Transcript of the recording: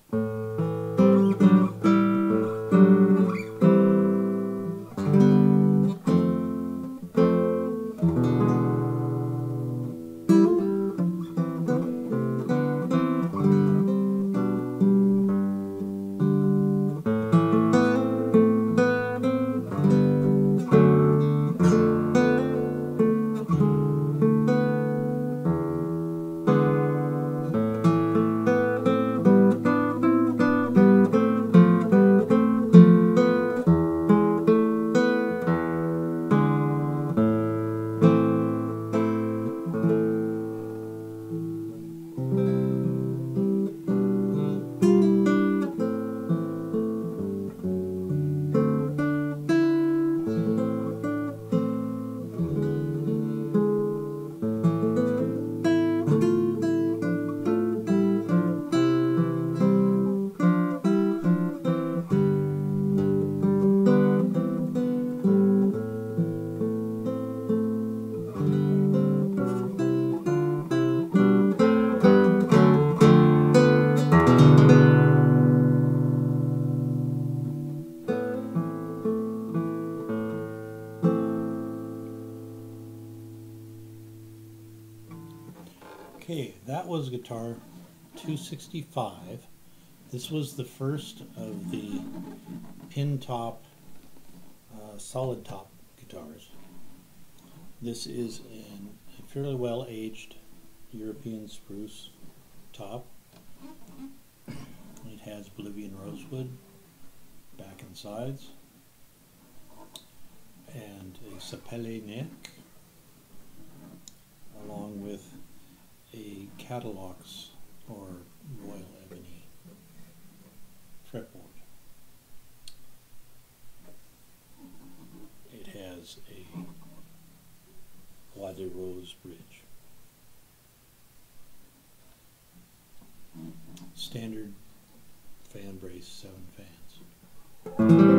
Okay, that was guitar 265. This was the first of the pin top, solid top guitars. This is a fairly well aged European spruce top. It has Bolivian rosewood back and sides, and a sapele neck, along with a Catalog's or Royal Ebony fretboard. It has a Bois de Rose bridge. Standard fan brace, 7 fans.